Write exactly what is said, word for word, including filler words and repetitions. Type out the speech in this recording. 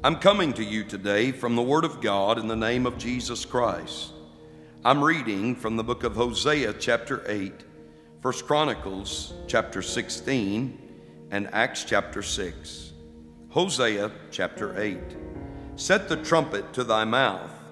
I'm coming to you today from the Word of God in the name of Jesus Christ. I'm reading from the book of Hosea chapter eight, First Chronicles chapter sixteen, and Acts chapter six. Hosea chapter eight. Set the trumpet to thy mouth,